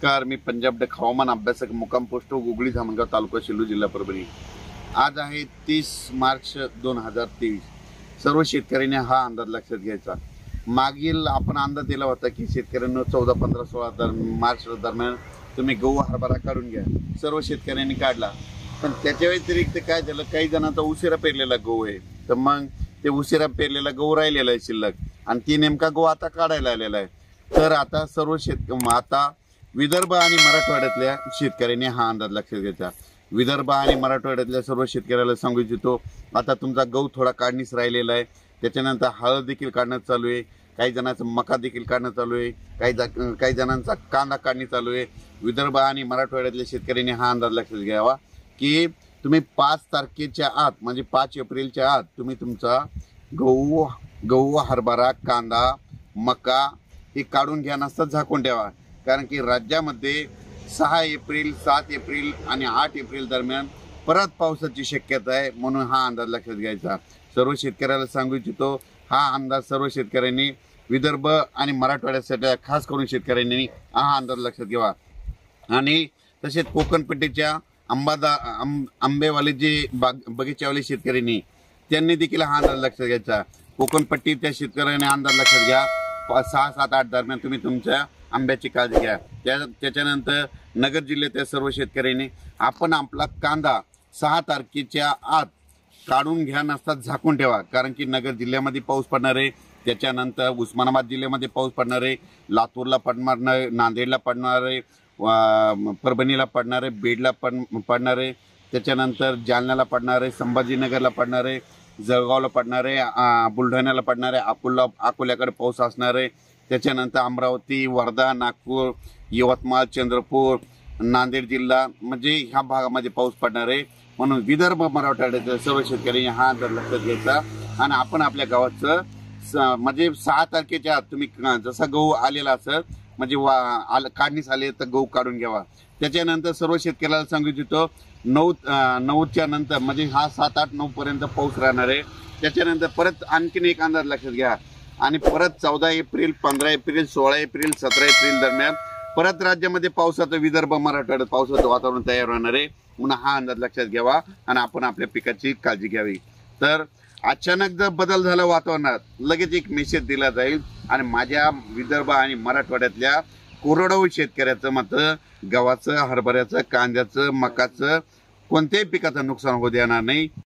नमस्कार, मी पंजाब डेक हवामान अभ्यासक मुक्काम पोस्ट गुगळी धामणगाव तालुका शिल्लू जिल्हा परभणी। आज आहे 30 मार्च 2023। सर्व शेतकऱ्यांनी हा अंदाज लक्षात घ्यायचा। मागील आपण अंदाज दिला होता की शेतकऱ्यांना 14, 15, 16 मार्च दरम्यान तुम्ही गहू हरभरा काढून घ्या। सर्व शेतकऱ्यांनी काढला, पण त्याच्या व्यतिरिक्त काय झालं, काही जणांचा उशिरा पेरलेला गहू आहे, तर मग ते उशिरा पेरलेला गहू राहिलेला आहे शिल्लक, आणि ती नेमका गहू आता काढायला आलेला आहे। तर आता सर्व आता विदर्भ आणि मराठवाड्यातल्या शेतकऱ्यांनी हा अंदाज लक्षात घ्यायचा। विदर्भ आणि मराठवाड्यातल्या सर्व शेतकऱ्याला सांगू इच्छितो, आता तुमचा गहू थोडा काढणीस राहिलेला आहे, त्याच्यानंतर हळद देखील काढणं चालू आहे, काही जणांचं मका देखील काढणं चालू आहे, काही जणांचा कांदा काढणी चालू आहे। विदर्भ आणि मराठवाड्यातल्या शेतकऱ्यांनी हा अंदाज लक्षात घ्यावा की तुम्ही 5 तारखेच्या आत म्हणजे 5 एप्रिलच्या आत तुम्ही तुमचा गहू हरभरा कांदा मका हे काढून घ्या, नसतात झाकून ठेवा। कारण की राज्यामध्ये 6 एप्रिल 7 एप्रिल आणि 8 एप्रिल दरम्यान परत पावसाची शक्यता आहे, म्हणून हा अंदाज लक्षात घ्यायचा। सर्व शेतकऱ्याला सांगू इच्छितो, हा अंदाज सर्व शेतकऱ्यांनी विदर्भ आणि मराठवाड्यासाठी खास करून शेतकऱ्यांनी हा अंदाज लक्षात घ्यावा। आणि तसेच कोकणपट्टीच्या आंबेवाले जे बगीचावाले शेतकऱ्यांनी त्यांनी देखील हा अंदाज लक्षात घ्यायचा। कोकणपट्टीच्या शेतकऱ्यांनी अंदाज लक्षात घ्या, 6, 7, 8 दरम्यान तुम्ही तुमच्या आंब्याची काळजी घ्या। त्याच्यानंतर नगर जिल्ह्यातील सर्व शेतकऱ्यांनी आपण आपला कांदा 6 तारखेच्या आत काढून घ्या, नसतात झाकून ठेवा। कारण की नगर जिल्ह्यामध्ये पाऊस पडणार आहे, त्याच्यानंतर उस्मानाबाद जिल्ह्यामध्ये पाऊस पडणार आहे, लातूरला पडणार आहे, नांदेडला पडणार आहे, परभणीला पडणार आहे, बीडला पडणार आहे, त्याच्यानंतर जालन्याला पडणार आहे, संभाजीनगरला पडणार आहे, जळगावला पडणार आहे, बुलढाण्याला पडणार आहे, अकोल्याकडे पाऊस असणार आहे, त्याच्यानंतर अमरावती, वर्धा, नागपूर, यवतमाळ, चंद्रपूर, नांदेड जिल्हा म्हणजे ह्या भागामध्ये पाऊस पडणार आहे। म्हणून विदर्भ मराठवाड्यातील सर्व शेतकऱ्यांनी हा अंदाज लक्षात घ्यायचा आणि आपण आपल्या गावाचं म्हणजे 6 तारखेच्या आत तुम्ही जसा गहू आलेला असेल म्हणजे काढणीस आले तर गहू काढून घ्यावा। त्याच्यानंतर सर्व शेतकऱ्याला सांगू इच्छितो, 9च्या नंतर म्हणजे हा 7, 8, 9 पर्यंत पाऊस राहणार आहे। त्याच्यानंतर परत आणखीन एक अंदाज लक्षात घ्या, आणि परत 14 एप्रिल 15 एप्रिल 16 एप्रिल 17 एप्रिल दरम्यान परत राज्यामध्ये पावसाचं विदर्भ मराठवाड्यात पावसाचं वातावरण तयार होणार आहे, म्हणून हा अंदाज लक्षात घ्यावा आणि आपण आपल्या पिकाची काळजी घ्यावी। तर अचानक जर बदल झाला वातावरणात, लगेच एक मेसेज दिला जाईल आणि माझ्या विदर्भ आणि मराठवाड्यातल्या कोरडवाहू शेतकऱ्याचं मात्र गव्हाचं, हरभऱ्याचं, कांद्याचं, मकाचं कोणत्याही पिकाचं नुकसान होऊ देणार नाही।